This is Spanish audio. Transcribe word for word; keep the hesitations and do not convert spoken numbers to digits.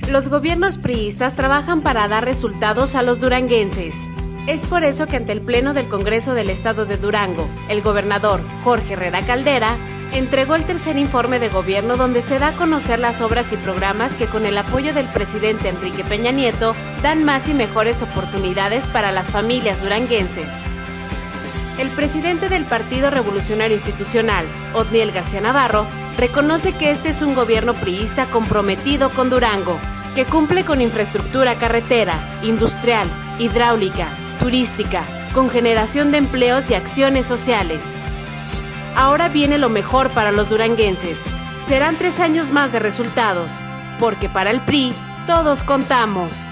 Los gobiernos priistas trabajan para dar resultados a los duranguenses. Es por eso que ante el Pleno del Congreso del Estado de Durango, el gobernador Jorge Herrera Caldera entregó el tercer informe de gobierno donde se da a conocer las obras y programas que con el apoyo del presidente Enrique Peña Nieto dan más y mejores oportunidades para las familias duranguenses. El presidente del Partido Revolucionario Institucional, Otniel García Navarro, reconoce que este es un gobierno priista comprometido con Durango, que cumple con infraestructura carretera, industrial, hidráulica, turística, con generación de empleos y acciones sociales. Ahora viene lo mejor para los duranguenses. Serán tres años más de resultados, porque para el P R I todos contamos.